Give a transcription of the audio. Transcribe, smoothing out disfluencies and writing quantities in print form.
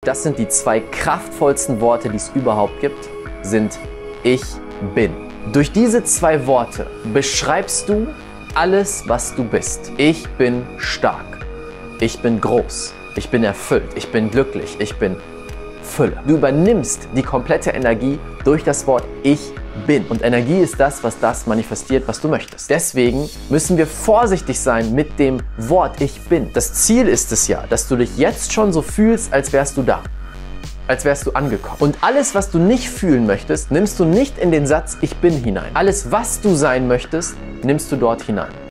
Das sind die zwei kraftvollsten Worte, die es überhaupt gibt, sind ich bin. Durch diese zwei Worte beschreibst du alles, was du bist. Ich bin stark. Ich bin groß. Ich bin erfüllt. Ich bin glücklich. Ich bin Fülle. Du übernimmst die komplette Energie durch das Wort ich bin. Und Energie ist das, was das manifestiert, was du möchtest. Deswegen müssen wir vorsichtig sein mit dem Wort ich bin. Das Ziel ist es ja, dass du dich jetzt schon so fühlst, als wärst du da. Als wärst du angekommen. Und alles, was du nicht fühlen möchtest, nimmst du nicht in den Satz ich bin hinein. Alles, was du sein möchtest, nimmst du dort hinein.